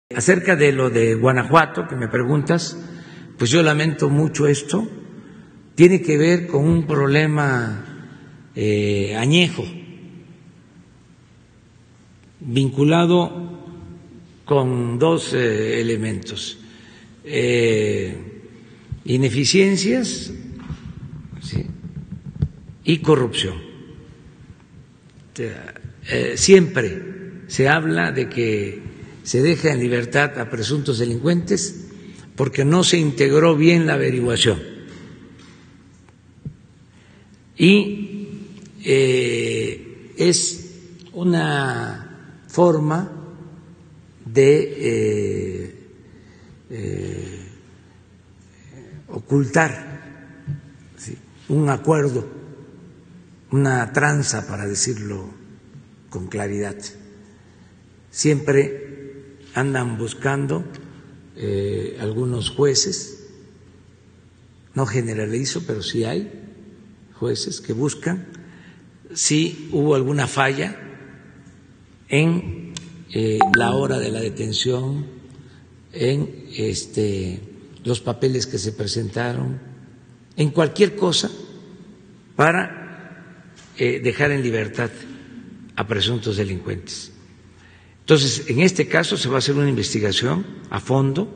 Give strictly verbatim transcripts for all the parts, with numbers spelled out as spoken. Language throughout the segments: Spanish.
Acerca de lo de Guanajuato, que me preguntas, pues yo lamento mucho esto. Tiene que ver con un problema eh, añejo, vinculado con dos eh, elementos. Eh, ineficiencias, ¿sí?, y corrupción. Eh, siempre se habla de que se deja en libertad a presuntos delincuentes porque no se integró bien la averiguación. Y eh, es una forma de eh, eh, ocultar, ¿sí?, un acuerdo, una tranza, para decirlo con claridad. Siempre andan buscando eh, algunos jueces, no generalizo, pero sí hay jueces que buscan si hubo alguna falla en eh, la hora de la detención, en este, los papeles que se presentaron, en cualquier cosa para eh, dejar en libertad a presuntos delincuentes. Entonces, en este caso se va a hacer una investigación a fondo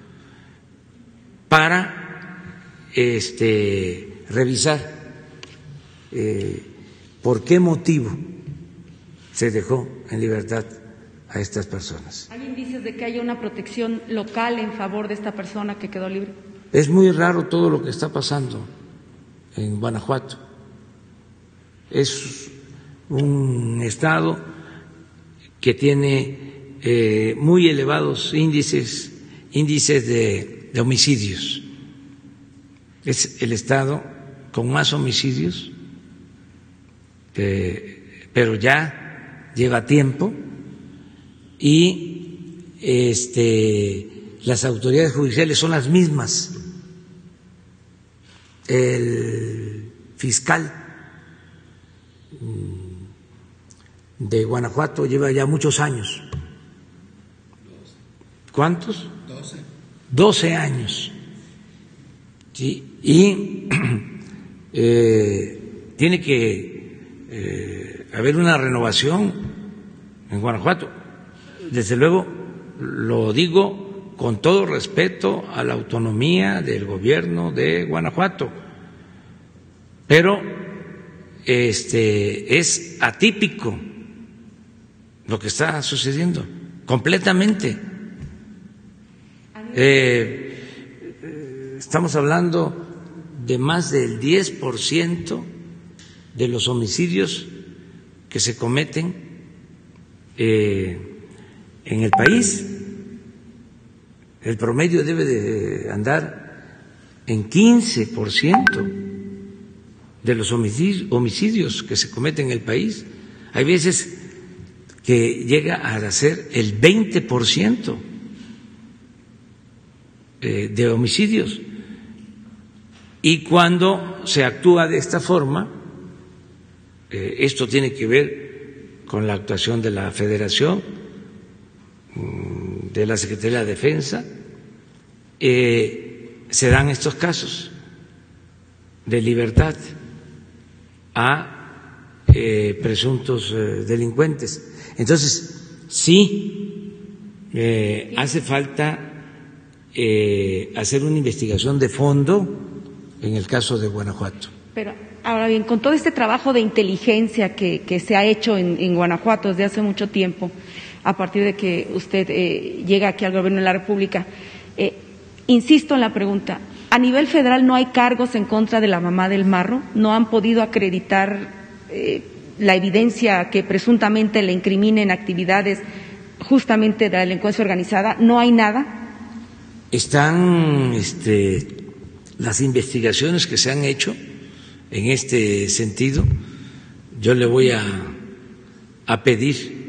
para este, revisar eh, por qué motivo se dejó en libertad a estas personas. ¿Hay indicios de que haya una protección local en favor de esta persona que quedó libre? Es muy raro todo lo que está pasando en Guanajuato. Es un estado que tiene eh, muy elevados índices, índices de, de homicidios. Es el estado con más homicidios, eh, pero ya lleva tiempo y este, las autoridades judiciales son las mismas. El fiscal de Guanajuato lleva ya muchos años. ¿Cuántos? Doce. Doce años. Sí, y eh, tiene que eh, haber una renovación en Guanajuato. Desde luego, lo digo con todo respeto a la autonomía del gobierno de Guanajuato, pero este es atípico lo que está sucediendo, completamente. Eh, estamos hablando de más del diez por ciento de los homicidios que se cometen eh, en el país. El promedio debe de andar en quince por ciento de los homicidios que se cometen en el país. Hay veces que llega a ser el veinte por ciento de homicidios. Y cuando se actúa de esta forma, esto tiene que ver con la actuación de la Federación, de la Secretaría de la Defensa, eh, se dan estos casos de libertad a eh, presuntos eh, delincuentes. Entonces, sí, eh, hace falta eh, hacer una investigación de fondo en el caso de Guanajuato. Pero ahora bien, con todo este trabajo de inteligencia que, que se ha hecho en, en Guanajuato desde hace mucho tiempo, a partir de que usted eh, llega aquí al Gobierno de la República, eh, insisto en la pregunta, ¿a nivel federal no hay cargos en contra de la mamá del Marro? ¿No han podido acreditar eh, la evidencia que presuntamente le incriminen actividades justamente de la delincuencia organizada? ¿No hay nada? Están este, las investigaciones que se han hecho en este sentido. Yo le voy a, a pedir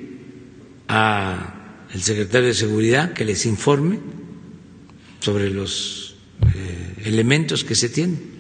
al secretario de Seguridad que les informe sobre los eh, elementos que se tienen.